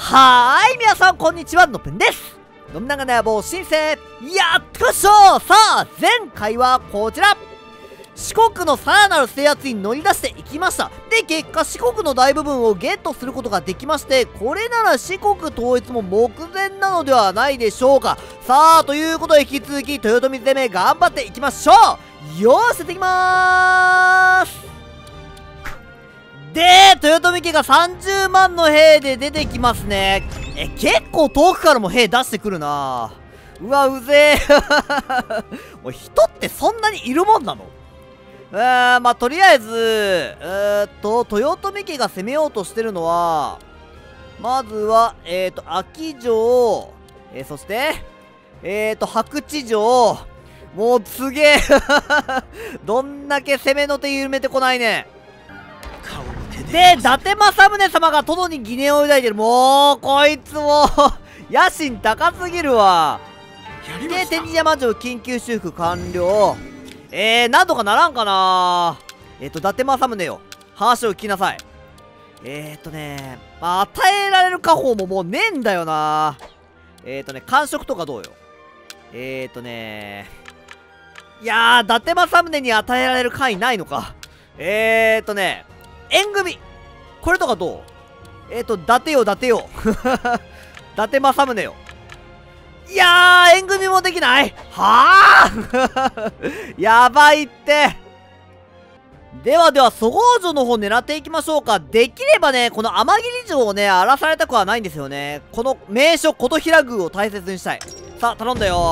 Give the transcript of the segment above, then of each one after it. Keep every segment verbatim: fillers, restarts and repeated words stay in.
はーい、皆さんこんにちは、のぷんです。信長の野望新生、やってましょう。さあ、前回はこちら。四国のさらなる制圧に乗り出していきました。で、結果四国の大部分をゲットすることができまして、これなら四国統一も目前なのではないでしょうか。さあ、ということで引き続き豊臣攻め頑張っていきましょう。よーし、やっていきまーす。で、豊臣家がさんじゅうまんの兵で出てきますね。え、結構遠くからも兵出してくるな。うわ、うぜえ。おい、人ってそんなにいるもんなの？えー、まあ、とりあえず、えー、っと、豊臣家が攻めようとしてるのは、まずは、えー、っと、秋城、えー、そして、えー、っと、白地城、もうすげえ。どんだけ攻めの手緩めてこないね。で、伊達政宗様が殿に疑念を抱いてる。もう、こいつも、野心高すぎるわ。で、天神山城緊急修復完了。えー、なんとかならんかな。えっと、伊達政宗よ。話を聞きなさい。えーっとね、まあ、与えられる家宝ももうねえんだよな。えーっとね、官職とかどうよ。えーっとね、いやー、伊達政宗に与えられる官位ないのか。えーっとね、縁組。これとかどう？えーっと、伊達よ、伊達よ。伊達政宗よ。いやー、縁組もできないはあ。やばいって。ではでは、そごう城の方狙っていきましょうか。できればね、この天霧城をね、荒らされたくはないんですよね。この名所、琴平宮を大切にしたい。さあ、頼んだよ。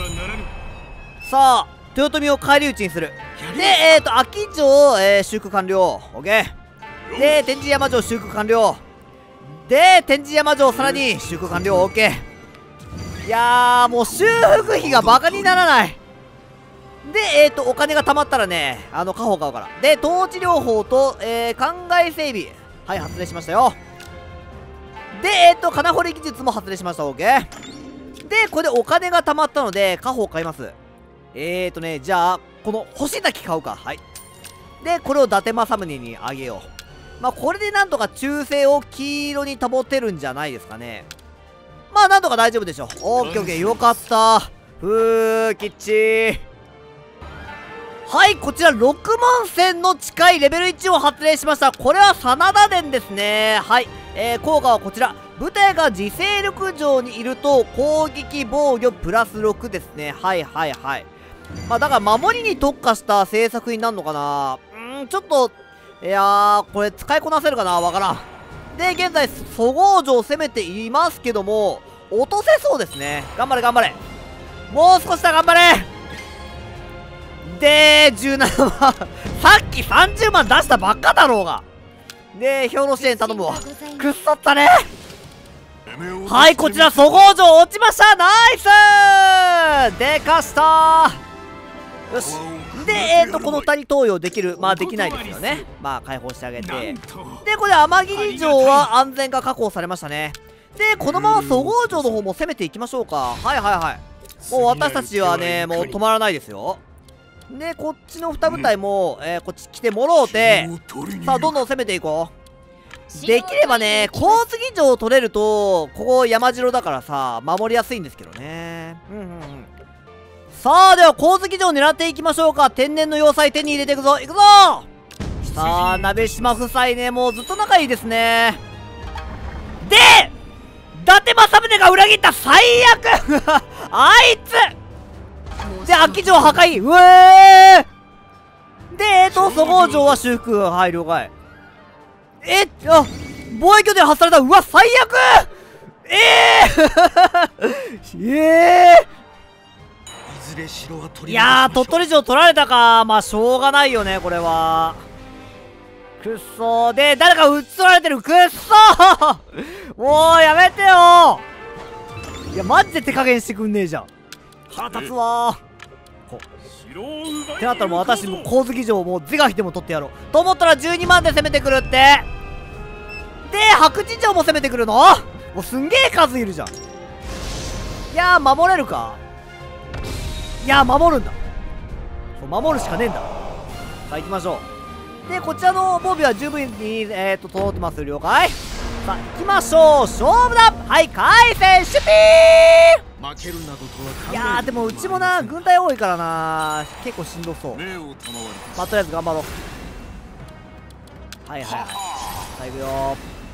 さあ、豊臣を返り討ちにする。で、えっ、ー、と、秋城、えー、修復完了。オッケー。で、天神山城修復完了。で、天神山城さらに修復完了。オッケー。いやー、もう修復費がバカにならない。で、えっ、ー、と、お金が貯まったらね、あの、家宝買うから。で、統治療法と、えー、灌漑整備。はい、発令しましたよ。で、えっ、ー、と、金掘り技術も発令しました。オッケー。で、これでお金が貯まったので、家宝買います。えーとね、じゃあ、この星崎買うか。はい。で、これを伊達政宗にあげよう。まあ、これでなんとか忠誠を黄色に保てるんじゃないですかね。まあ、なんとか大丈夫でしょ。オッケーオッケー、よかった。ふー、きっちー。はい、こちらろくまんせんの近いレベルいちを発令しました。これは真田伝ですね。はい。えー、効果はこちら。部隊が自勢力城にいると、攻撃防御プラスろくですね。はいはいはい。まあ、だから守りに特化した政策になるのかな。うーん、ちょっと、いやー、これ使いこなせるかなわからん。で、現在、そごう城を攻めていますけども、落とせそうですね。頑張れ頑張れ。もう少しだ、頑張れ。で、じゅうななまん。さっきさんじゅうまん出したばっかだろうが。で、兵の支援頼むわ。くっそったね。はい、こちら、そごう城落ちました。ナイスでかしたー。よし。で、えーと、このふたり投与できる。まあ、できないですよね。まあ、解放してあげて。で、これ、天霧城は安全が確保されましたね。で、このままそごう城の方も攻めていきましょうか。はいはいはい。もう私たちはね、もう止まらないですよ。で、こっちのに部隊も、えー、こっち来てもろうて、さあ、どんどん攻めていこう。できればね、高杉城を取れると、ここ山城だからさ、守りやすいんですけどね。うんうんうん。さあ、では、高杉城を狙っていきましょうか。天然の要塞手に入れていくぞ。いくぞさあ、鍋島夫妻ね、もうずっと仲いいですね。で、伊達政宗が裏切った。最悪。あいつで、秋城破壊。うえーで、えーと、そごう城は修復。はい、了解。えっ、あ、防衛拠点発された。うわ、最悪。えーえーいやー、鳥取城取られたか。まあ、しょうがないよね、これは。くっそー。で、誰か撃ち取られてる。くっそー。もう、やめてよー。いや、マジで手加減してくんねえじゃん。腹立つわー。ってなったらもう私も光月城をもう是が非でも取ってやろうと思ったらじゅうにまんで攻めてくるって。で、白地城も攻めてくるの。もうすんげえ数いるじゃん。いやー、守れるか。いやー、守るんだ。守るしかねえんだ。さあ、行きましょう。で、こちらの防備は十分に、えーと、整ってます。了解。 さあ行きましょう、勝負だ。はい、回戦シュピー。 負けるなどとは。 いやーでもうちもな軍隊多いからな、結構しんどそう。まあとりあえず頑張ろう。はいはいはい、さあいくよ。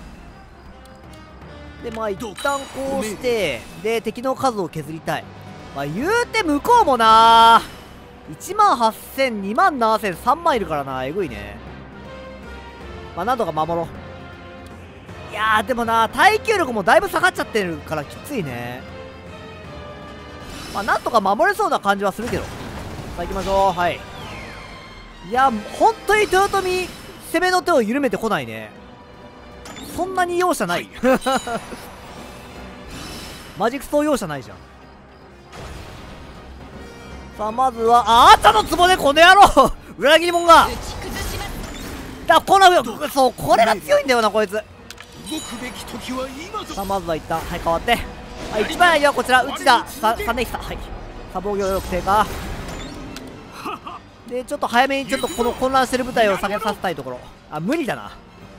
でまあ一旦こうしてで敵の数を削りたい。まあ言うて向こうもないちまんはっせん、にまんななせん、さんまんいるからな、えぐいね。まあなんとか守ろう。いやーでもな耐久力もだいぶ下がっちゃってるからきついね。まあなんとか守れそうな感じはするけど。さあ行きましょう。はい。いや本当に豊臣攻めの手を緩めてこないね。そんなに容赦ないマジクソ容赦ないじゃん。さあまずはああったのツボでこの野郎裏切り者がだこのそうこれが強いんだよなこいつ。さあまずは一旦はい変わって、はい、一番やはこちら内田さ三年久、はい、さあ防御力低下でちょっと早めにちょっとこの混乱してる部隊を下げさせたいところ。あ無理だな。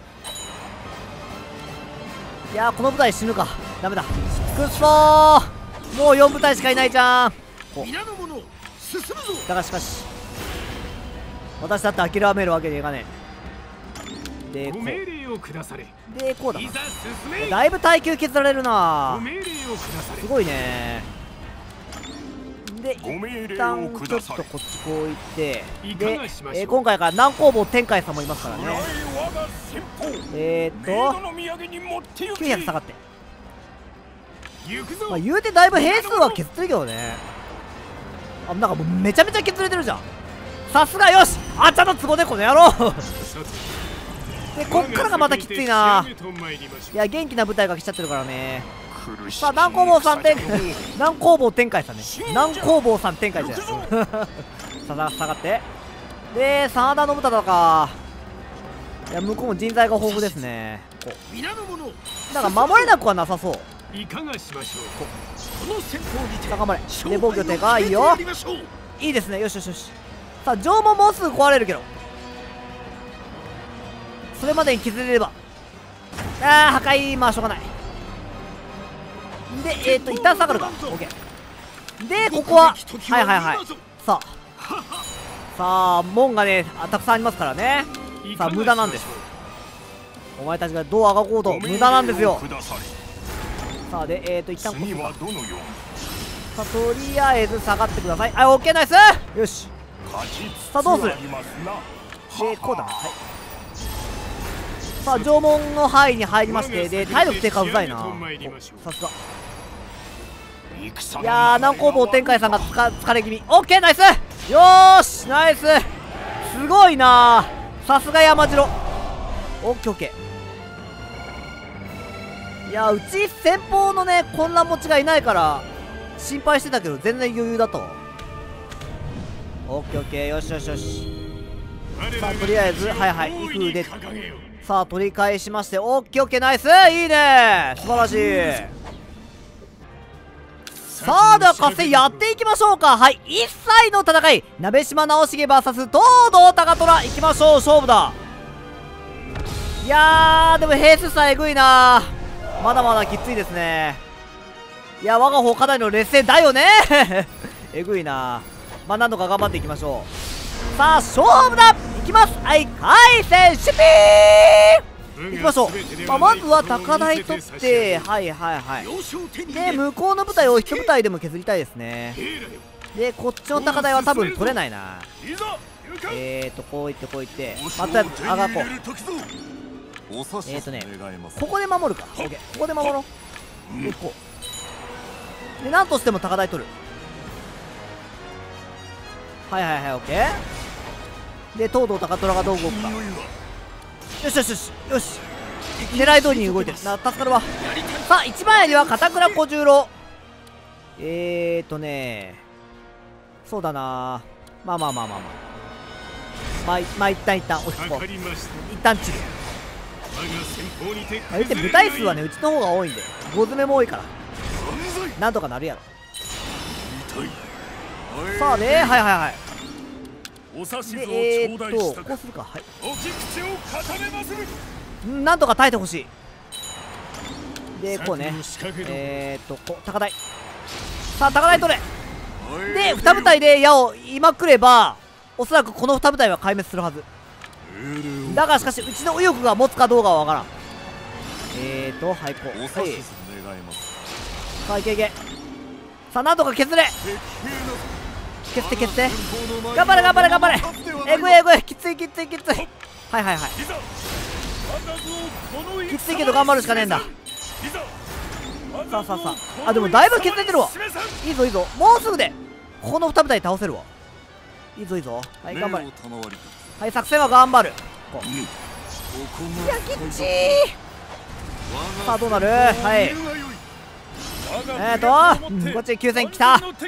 いやーこの部隊死ぬか、ダメだ。くっそーもうよん部隊しかいないじゃん。だがしかし私だって諦めるわけにいかねえ。でこうでこうだな。だいぶ耐久削られるな、すごいね。で一旦ちょっとこっちこう行ってで、えー、今回から南工房天海さんもいますからね。えーっときゅうひゃく下がって、まあ、言うてだいぶ兵数は削ってるけどね。あなんかもうめちゃめちゃ削れてるじゃん。さすがよしあっちゃのツボでこの野郎でこっからがまたきついな。いや元気な部隊が来ちゃってるからね。さあ南工房さん展開南工房展開さんね南工房さん展開じゃないさあ下がってで真田信忠か。いや向こうも人材が豊富ですね。こうなんか守れなくはなさそう。 いかがしましょう。 さあ頑張れ。で防御低下いいよ、いいですね。よしよしよし。さあ城門もうすぐ壊れるけどそれまでに削れれば。ああ破壊まあしょうがない。でえっ、ー、と一旦下がるか OK でここははいはいはい。さあさあ門がねたくさんありますからね。さあ無駄なんです。お前たちがどうあがこうと無駄なんですよ。さあでえっ、ー、と一旦こっちか。さあとりあえず下がってください。はい OK ナイスよし。さあどうするでこうだな。はいさあ城門の範囲に入りましてで体力低下うざいなさすが。いやー南工房天海さんがつか疲れ気味。オッケーナイスよーしナイスすごいなーさすが山城。オッケーオッケー。いやうち先方のね混乱持ちがいないから心配してたけど全然余裕だと。オッケーオッケーよしよしよし。さあとりあえずはいはい威風でさあ取り返しましてオッケーオッケーナイスいいね素晴らしい。さあでは合戦やっていきましょうか。はい一切の戦い鍋島直重 ブイエス 東堂高虎いきましょう勝負だ。いやーでも兵数差えぐいなまだまだきついですね。いや我が方かなりの劣勢だよねえぐいな。まあ何とか頑張っていきましょう。さあ勝負だいきます。はい回戦シュピーいきましょう。まあ、まずは高台取ってはいはいはいで向こうの部隊を一部隊でも削りたいですね。でこっちの高台は多分取れないな。えーとこういってこういってまたあがこうえーとねここで守るか OK ここで守ろう。でこうで何としても高台取るはいはいはい OK で東堂高虎がどう動くか。よしよしよしよし狙い通りに動いてるな助かるわ。さあ一番やりは片倉小十郎えーとねそうだなまあまあまあまあまあまあまあ一旦一旦落ち着こう一旦散る。言って部隊数はねうちの方が多いんでご詰めも多いからなんとかなるやろ。さあねはいはいはいでえー、っとこうするかはいんなんとか耐えてほしい。 でこうね、えーっとこう高台、さあ高台取れで二部隊で矢を今来ればおそらくこの二部隊は壊滅するはずだが、しかしうちの右翼が持つかどうかは分からん。えーとはいこう、はい、さあいけいけ、さあなんとか削れ、削って削って、頑張れ頑張れ頑張れ、えぐいえぐい、きついきついきつい、はいはいはい、きついけど頑張るしかねえんだ。さあさあさあ、あでもだいぶ削れてるわ、いいぞいいぞ、もうすぐでここの二部隊倒せるわ、いいぞいいぞ、はい頑張れ、はい作戦は頑張る、こういやきっちー、さあどうなる、はいえーと、うん、こっちきゅうせん来た、よし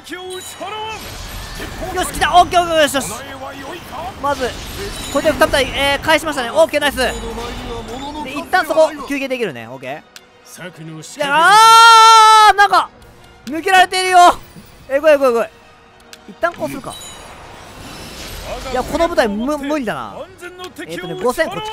来た、オッケーオッケー、よしよし、まずこれでに部隊、えー、返しましたね、オッケーナイスで一旦そこ休憩できるね、オッケー、いやあーなんか抜けられているよ、えぐいえぐいえぐい、一旦こうするか、いやこの部隊む無理だな、えっとねごせんこっち来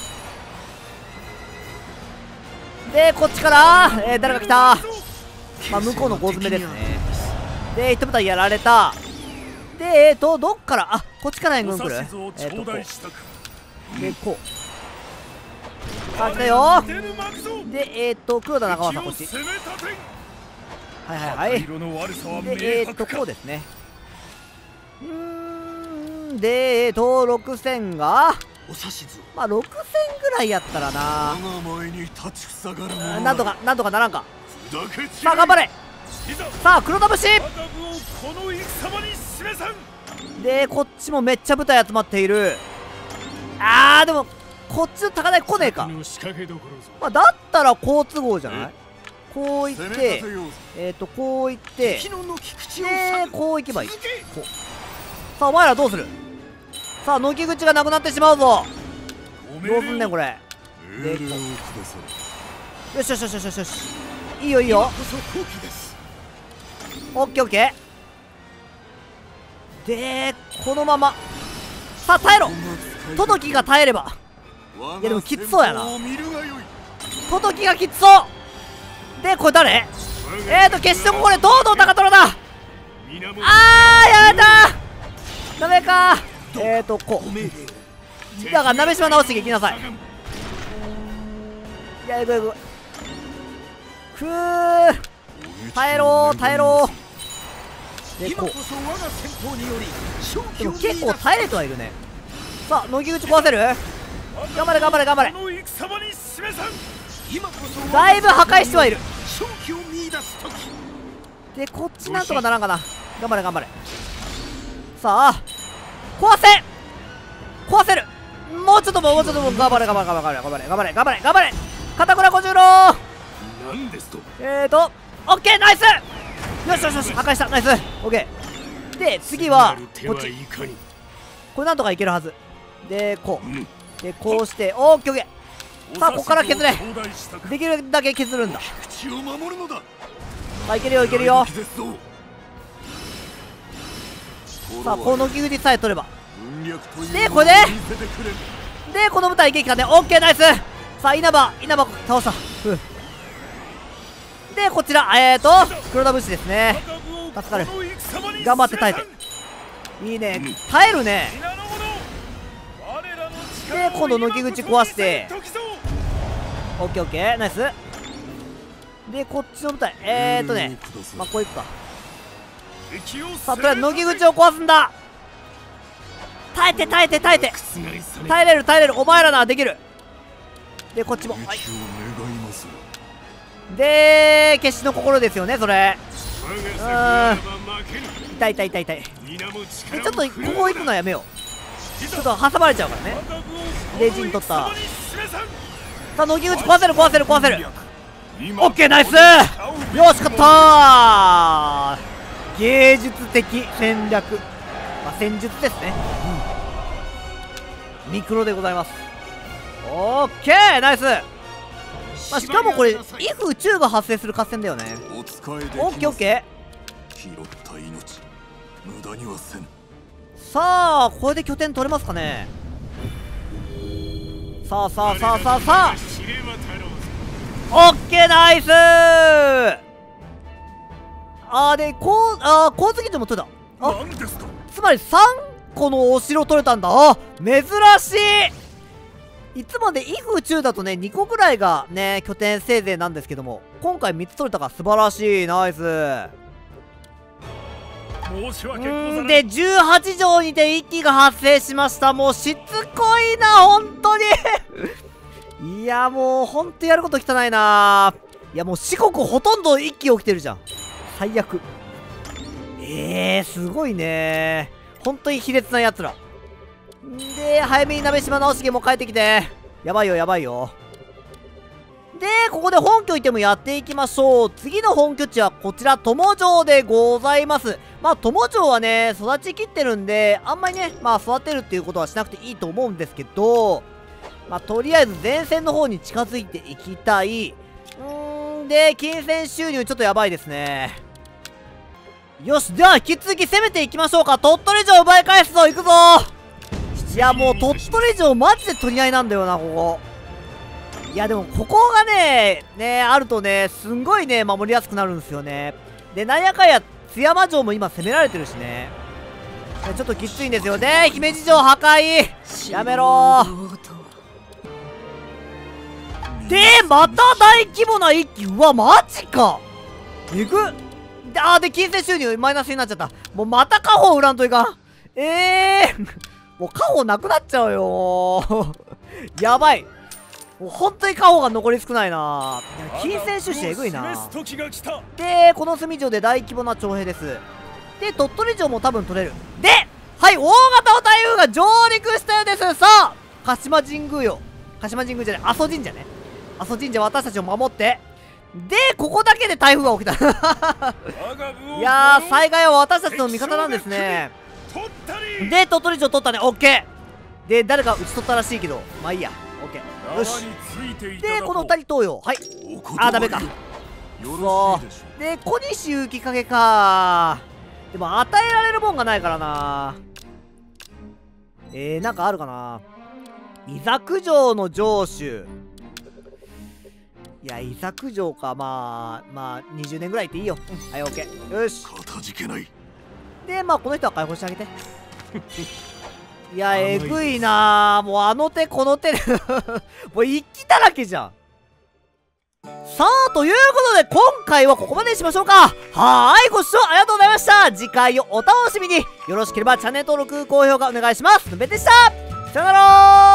て、でこっちから、えー、誰か来た、まあ向こうのご詰めですね、で一部隊やられた、でえーとどっから、あこっちから援軍来る、えーとこうでこう、さあ来たよー、でえーと黒田中間さんこっち、はいはいはい、でえーとこうですね、うーんでえーとろくせんがまあろくせんぐらいやったらな、なんとかなんとかならんか、さあ頑張れ、さあ黒田節でこっちもめっちゃ部隊集まっている、あーでもこっちの高台来ねえか、まあ、だったら好都合じゃない、こういってえっとこういってでこういけばいい、こうさあお前らどうする、さあ軒口がなくなってしまうぞ、どうすんねんこれでこう、よしよしよしよしよし、いいよいいよ、オッケーオッケー、でこのままさあ耐えろ、トトキが耐えれば、いやでもきつそうやな、トトキがきつそうで、これ誰、えーと決してここで東堂高虎だ、あーやめたーダメかー、えーとこうだから鍋島直していきなさい、いやえぐいえぐい、くー耐えろー耐えろーでこう、でも結構耐えれてはいるね、さあ乃木口壊せる、頑張れ頑張れ頑張れ、だいぶ破壊してはいる、でこっちなんとかならんかな、頑張れ頑張れ、さあ壊せ壊せる、もうちょっともうちょっとも頑張れ頑張れ頑張れ頑張れ頑張れ頑張れ頑張れ片倉小十郎、えーとオッケーナイス、よしよしよし破壊した、ナイスオッケー、で次はこっち、これなんとかいけるはずでこうでこうしてオッケーオッケー、さあここから削れ、できるだけ削るんだ、さあいけるよいけるよ、さあこの木口さえ取れば、でこれででこの舞台いけいかね、オッケーナイス、さあ稲葉稲葉倒した、うんでこちらえーと黒田武士ですね、助かる、頑張って耐えて、いいね耐えるね、で今度軒口壊してオッケーオッケーナイス、でこっちの舞台えーとねまあこういくか、さあとりあえず軒口を壊すんだ、耐えて耐えて耐えて耐えれる耐えれる、お前らならできる、でこっちも、はい、で決死の心ですよねそれ、うーん痛い痛い痛い痛い、でちょっとここ行くのはやめよう、ちょっと挟まれちゃうからね、レジン取った、さあ軒口壊せる壊せる壊せる、オッケーナイス、よし勝ったー、芸術的戦略、まあ、戦術ですね、うん、ミクロでございます、オッケーナイス、まあ、しかもこれイフ宇宙が発生する合戦だよね、オッケーオッケー、さあこれで拠点取れますかね、さあさあさあさあさあオッケーナイスナイスー。あーでこうあー交通基準も取れた。あ、 何ですか。 つまりさんこのお城取れたんだ。あ、珍しい。いつもでイフ中だとねにこぐらいがね拠点せいぜいなんですけども、今回みっつ取れたから素晴らしい。ナイス。 申し訳ございません。 でじゅうはち条にて一気が発生しました。もうしつこいな本当にいやもうほんとやること汚いな。いやもう四国ほとんど一気起きてるじゃん。最悪。えー、すごいね。本当に卑劣なやつらで、早めに鍋島直重も帰ってきて、やばいよやばいよ。でここで本拠いてもやっていきましょう。次の本拠地はこちら友城でございます。まあ友城はね育ちきってるんであんまりねまあ育てるっていうことはしなくていいと思うんですけど、まあとりあえず前線の方に近づいていきたい。うーんで金銭収入ちょっとやばいですね。よし、では引き続き攻めていきましょうか。鳥取城奪い返すぞ。行くぞ。いやもう鳥取城マジで取り合いなんだよなここ。いやでもここがねねあるとねすんごいね守りやすくなるんですよね。でなんやかんや津山城も今攻められてるしね、ちょっときついんですよ。で姫路城破壊やめろー。でまた大規模な一気。うわマジかえぐっ。であーで金銭収入マイナスになっちゃった。もうまた家宝売らんといかん。ええー、もう家宝なくなっちゃうよやばい。もう本当に家宝が残り少ないな。金銭収支えぐいな。でこの隅城で大規模な徴兵です。で鳥取城も多分取れる。ではい大型の台風が上陸したようです。さあ鹿島神宮よ。鹿島神宮じゃない阿蘇神社ね。阿蘇神社私たちを守って。でここだけで台風が起きたいやー災害は私たちの味方なんですね。で鳥取城取ったね。オッケー。で誰か撃ち取ったらしいけどまあいいや。オッケー。よし。でこのふたり投与。はい。あーダメか。そうで小西行影か。でも与えられるもんがないからな。えー、なんかあるかな。伊沢城の城主。いや、伊沢城か。まあ、まあ、にじゅうねんぐらいっていいよ。うん、はい、オッケー。よし。 かたじけない。 で、まあ、この人は解放してあげて。いや、えぐいなー。もう、あの手この手でもう、一気だらけじゃん。さあ、ということで、今回はここまでにしましょうか。はーい、ご視聴ありがとうございました。次回をお楽しみに。よろしければ、チャンネル登録、高評価お願いします。ぬべでした。さよならー。